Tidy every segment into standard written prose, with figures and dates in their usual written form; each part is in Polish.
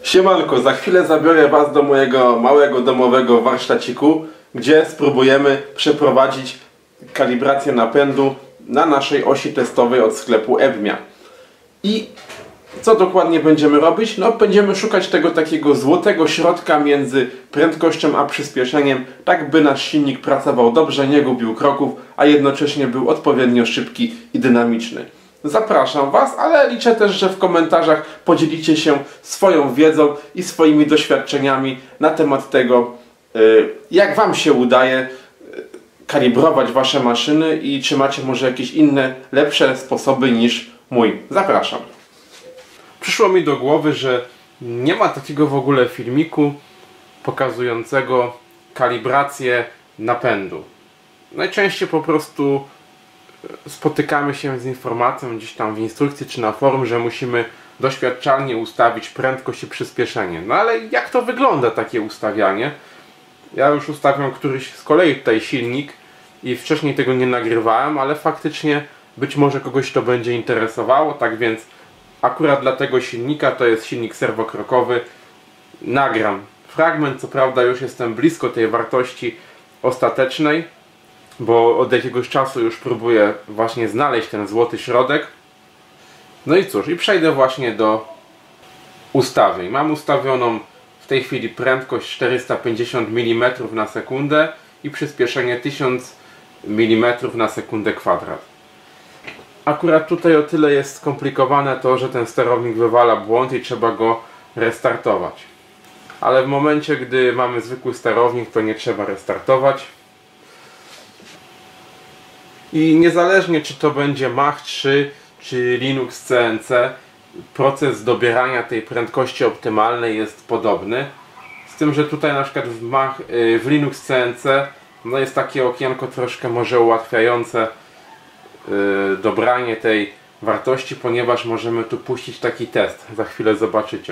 Siemanko, za chwilę zabiorę Was do mojego małego domowego warsztaciku, gdzie spróbujemy przeprowadzić kalibrację napędu na naszej osi testowej od sklepu Ebmia. I co dokładnie będziemy robić? No, będziemy szukać tego takiego złotego środka między prędkością a przyspieszeniem, tak by nasz silnik pracował dobrze, nie gubił kroków, a jednocześnie był odpowiednio szybki i dynamiczny. Zapraszam Was, ale liczę też, że w komentarzach podzielicie się swoją wiedzą i swoimi doświadczeniami na temat tego, jak Wam się udaje kalibrować Wasze maszyny i czy macie może jakieś inne, lepsze sposoby niż mój. Zapraszam. Przyszło mi do głowy, że nie ma takiego w ogóle filmiku pokazującego kalibrację napędu. Najczęściej po prostu spotykamy się z informacją gdzieś tam w instrukcji czy na forum, że musimy doświadczalnie ustawić prędkość i przyspieszenie. No ale jak to wygląda takie ustawianie? Ja już ustawiam któryś z kolei tutaj silnik i wcześniej tego nie nagrywałem, ale faktycznie być może kogoś to będzie interesowało, tak więc akurat dla tego silnika, to jest silnik serwokrokowy, nagram fragment. Co prawda już jestem blisko tej wartości ostatecznej, bo od jakiegoś czasu już próbuję właśnie znaleźć ten złoty środek. No i cóż, i przejdę właśnie do ustawień. Mam ustawioną w tej chwili prędkość 450 mm na sekundę i przyspieszenie 1000 mm na sekundę kwadrat. Akurat tutaj o tyle jest skomplikowane to, że ten sterownik wywala błąd i trzeba go restartować. Ale w momencie, gdy mamy zwykły sterownik, to nie trzeba restartować. I niezależnie czy to będzie Mach 3 czy Linux CNC, proces dobierania tej prędkości optymalnej jest podobny. Z tym, że tutaj na przykład w Linux CNC no jest takie okienko troszkę może ułatwiające dobranie tej wartości, ponieważ możemy tu puścić taki test. Za chwilę zobaczycie.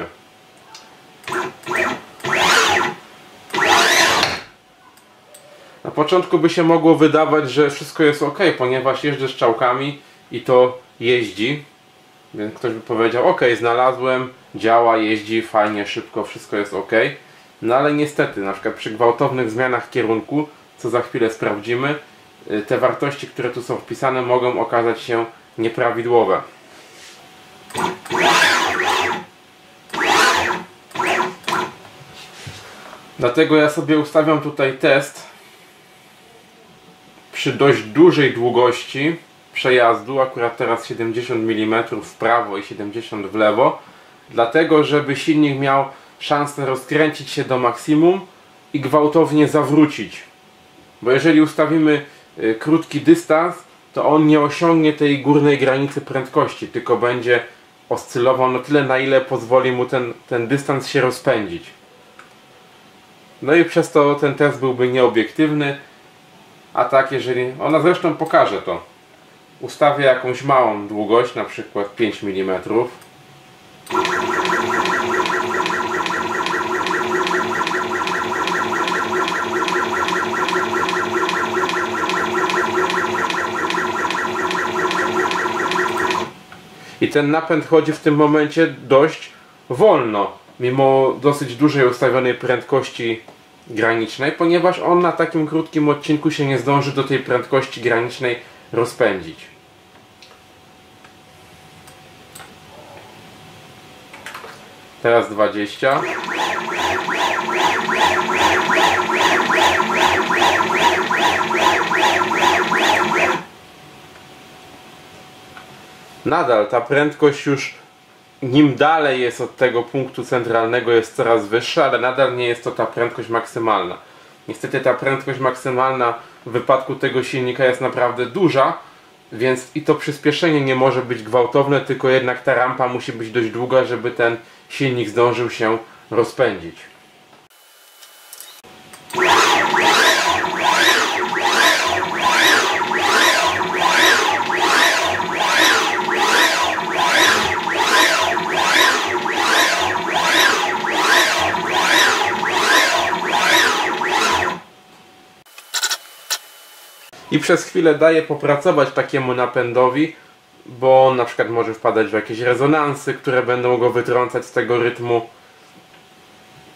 Na początku by się mogło wydawać, że wszystko jest ok, ponieważ jeżdżę strzałkami i to jeździ. Więc ktoś by powiedział, ok, znalazłem, działa, jeździ, fajnie, szybko, wszystko jest ok. No ale niestety, na przykład przy gwałtownych zmianach kierunku, co za chwilę sprawdzimy, te wartości, które tu są wpisane, mogą okazać się nieprawidłowe. Dlatego ja sobie ustawiam tutaj test przy dość dużej długości przejazdu, akurat teraz 70 mm w prawo i 70 w lewo, dlatego żeby silnik miał szansę rozkręcić się do maksimum i gwałtownie zawrócić. Bo jeżeli ustawimy krótki dystans, to on nie osiągnie tej górnej granicy prędkości, tylko będzie oscylował na tyle, na ile pozwoli mu ten dystans się rozpędzić. No i przez to ten test byłby nieobiektywny. A tak, jeżeli ona zresztą pokaże to, ustawię jakąś małą długość, na przykład 5 mm. I ten napęd chodzi w tym momencie dość wolno, mimo dosyć dużej ustawionej prędkości granicznej, ponieważ on na takim krótkim odcinku się nie zdąży do tej prędkości granicznej rozpędzić. Teraz 20. Nadal ta prędkość już nim dalej jest od tego punktu centralnego jest coraz wyższa, ale nadal nie jest to ta prędkość maksymalna. Niestety ta prędkość maksymalna w wypadku tego silnika jest naprawdę duża, więc i to przyspieszenie nie może być gwałtowne, tylko jednak ta rampa musi być dość długa, żeby ten silnik zdążył się rozpędzić. I przez chwilę daję popracować takiemu napędowi, bo on na przykład może wpadać w jakieś rezonansy, które będą go wytrącać z tego rytmu.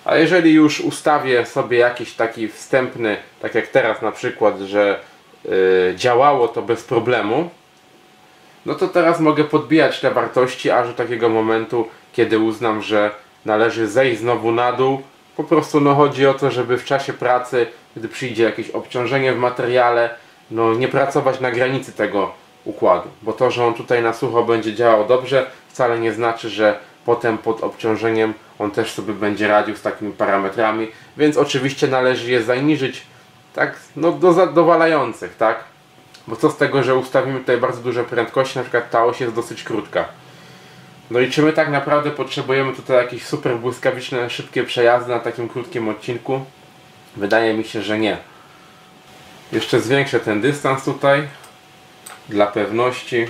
A jeżeli już ustawię sobie jakiś taki wstępny, tak jak teraz na przykład, że działało to bez problemu, no to teraz mogę podbijać te wartości aż do takiego momentu, kiedy uznam, że należy zejść znowu na dół. Po prostu no chodzi o to, żeby w czasie pracy, gdy przyjdzie jakieś obciążenie w materiale, no nie pracować na granicy tego układu, bo to, że on tutaj na sucho będzie działał dobrze, wcale nie znaczy, że potem pod obciążeniem on też sobie będzie radził z takimi parametrami, więc oczywiście należy je zaniżyć tak no do zadowalających, tak? Bo co z tego, że ustawimy tutaj bardzo duże prędkości, na przykład ta oś jest dosyć krótka. No i czy my tak naprawdę potrzebujemy tutaj jakieś super błyskawiczne, szybkie przejazdy na takim krótkim odcinku? Wydaje mi się, że nie. Jeszcze zwiększę ten dystans tutaj dla pewności.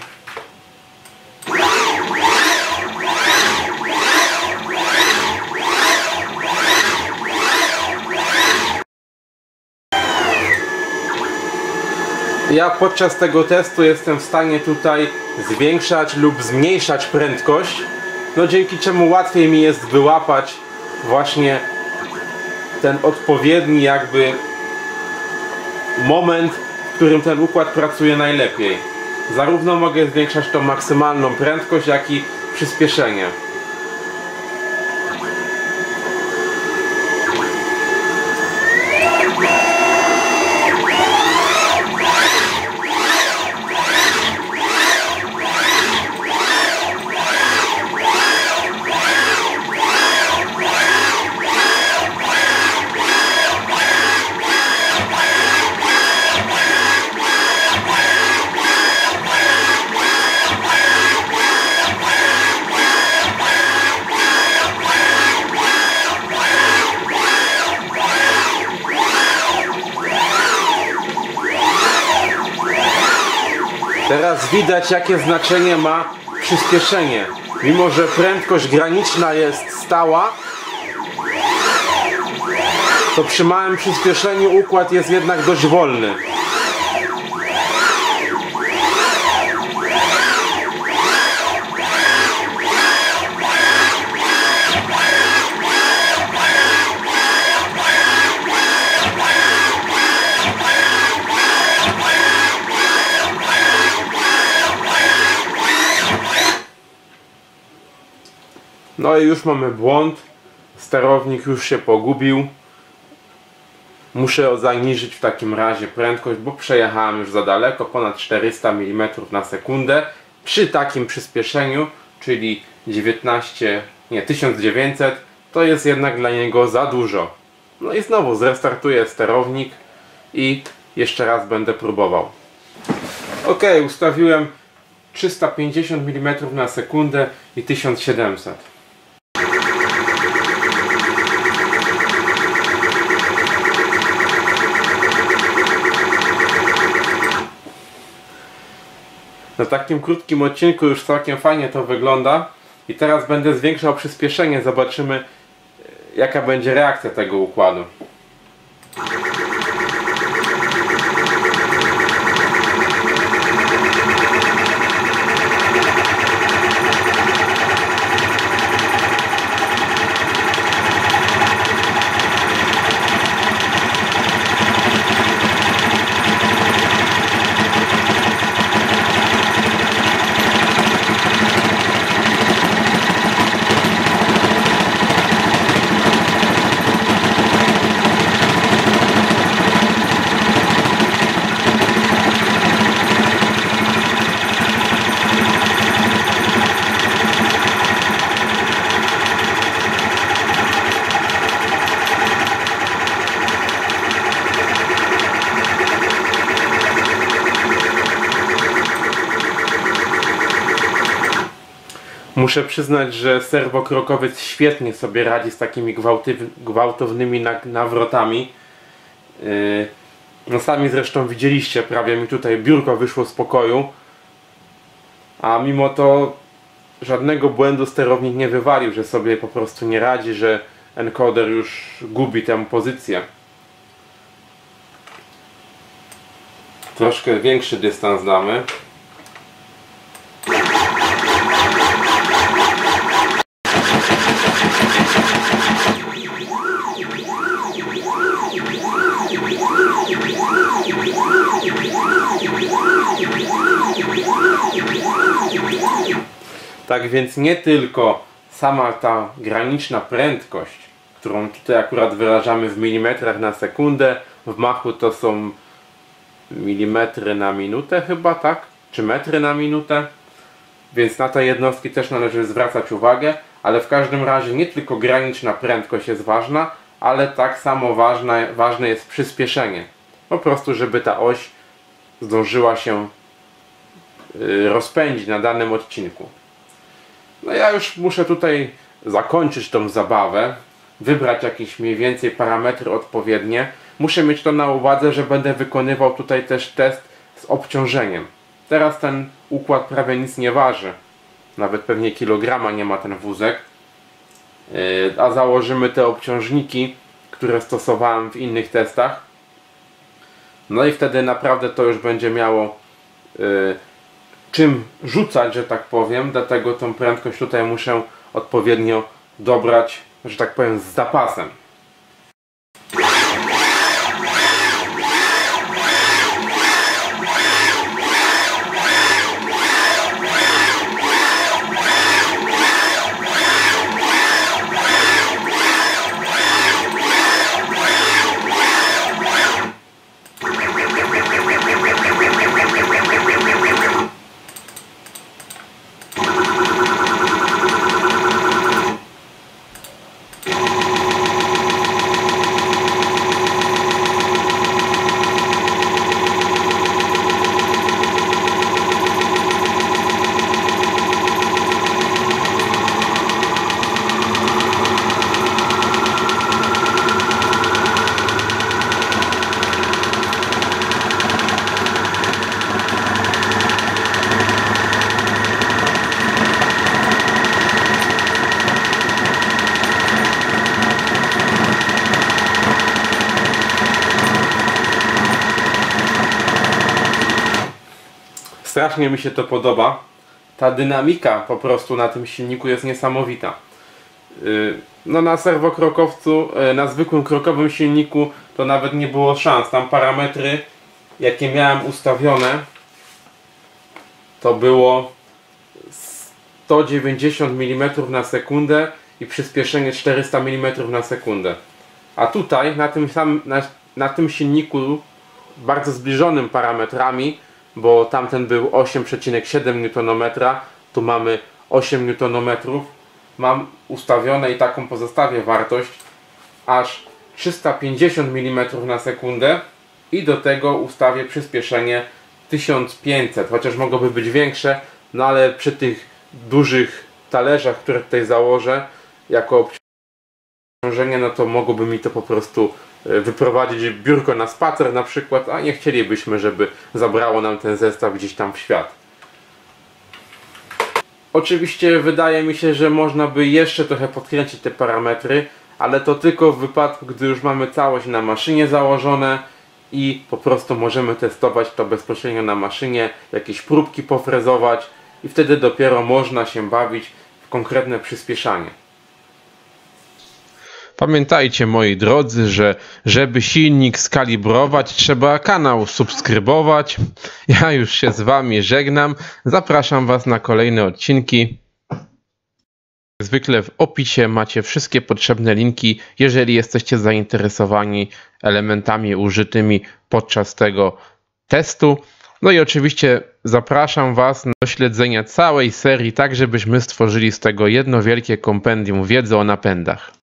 Ja podczas tego testu jestem w stanie tutaj zwiększać lub zmniejszać prędkość, no dzięki czemu łatwiej mi jest wyłapać właśnie ten odpowiedni jakby moment, w którym ten układ pracuje najlepiej. Zarówno mogę zwiększać tą maksymalną prędkość, jak i przyspieszenie. Teraz widać, jakie znaczenie ma przyspieszenie. Mimo że prędkość graniczna jest stała, to przy małym przyspieszeniu układ jest jednak dość wolny. No i już mamy błąd, sterownik już się pogubił. Muszę zaniżyć w takim razie prędkość, bo przejechałem już za daleko, ponad 400 mm na sekundę. Przy takim przyspieszeniu, czyli 1900, to jest jednak dla niego za dużo. No i znowu zrestartuję sterownik i jeszcze raz będę próbował. Ok, ustawiłem 350 mm na sekundę i 1700. Na takim krótkim odcinku już całkiem fajnie to wygląda i teraz będę zwiększał przyspieszenie, zobaczymy jaka będzie reakcja tego układu. Muszę przyznać, że serwokrokowiec świetnie sobie radzi z takimi gwałtownymi nawrotami. No sami zresztą widzieliście, prawie mi tutaj biurko wyszło z pokoju. A mimo to żadnego błędu sterownik nie wywalił, że sobie po prostu nie radzi, że encoder już gubi tę pozycję. Troszkę większy dystans damy. Tak więc nie tylko sama ta graniczna prędkość, którą tutaj akurat wyrażamy w milimetrach na sekundę, w machu to są milimetry na minutę chyba, tak? Czy metry na minutę? Więc na te jednostki też należy zwracać uwagę, ale w każdym razie nie tylko graniczna prędkość jest ważna, ale tak samo ważne jest przyspieszenie. Po prostu, żeby ta oś zdążyła się rozpędzić na danym odcinku. No ja już muszę tutaj zakończyć tą zabawę, wybrać jakieś mniej więcej parametry odpowiednie. Muszę mieć to na uwadze, że będę wykonywał tutaj też test z obciążeniem. Teraz ten układ prawie nic nie waży. Nawet pewnie kilograma nie ma ten wózek. A założymy te obciążniki, które stosowałem w innych testach. No i wtedy naprawdę to już będzie miało czym rzucać, że tak powiem. Dlatego tą prędkość tutaj muszę odpowiednio dobrać, że tak powiem, z zapasem. Strasznie mi się to podoba. Ta dynamika po prostu na tym silniku jest niesamowita. No na serwokrokowcu, na zwykłym krokowym silniku to nawet nie było szans. Tam parametry, jakie miałem ustawione, to było 190 mm na sekundę i przyspieszenie 400 mm na sekundę. A tutaj na tym silniku bardzo zbliżonym parametrami, bo tamten był 8,7 Nm, tu mamy 8 Nm. Mam ustawione i taką pozostawię wartość aż 350 mm na sekundę i do tego ustawię przyspieszenie 1500, chociaż mogłoby być większe, no ale przy tych dużych talerzach, które tutaj założę jako obciążenie, no to mogłoby mi to po prostu wyprowadzić biurko na spacer na przykład, a nie chcielibyśmy, żeby zabrało nam ten zestaw gdzieś tam w świat. Oczywiście wydaje mi się, że można by jeszcze trochę podkręcić te parametry, ale to tylko w wypadku, gdy już mamy całość na maszynie założone i po prostu możemy testować to bezpośrednio na maszynie, jakieś próbki pofrezować i wtedy dopiero można się bawić w konkretne przyspieszanie. Pamiętajcie, moi drodzy, że żeby silnik skalibrować, trzeba kanał subskrybować. Ja już się z wami żegnam. Zapraszam was na kolejne odcinki. Jak zwykle w opisie macie wszystkie potrzebne linki, jeżeli jesteście zainteresowani elementami użytymi podczas tego testu. No i oczywiście zapraszam was do śledzenia całej serii, tak żebyśmy stworzyli z tego jedno wielkie kompendium wiedzy o napędach.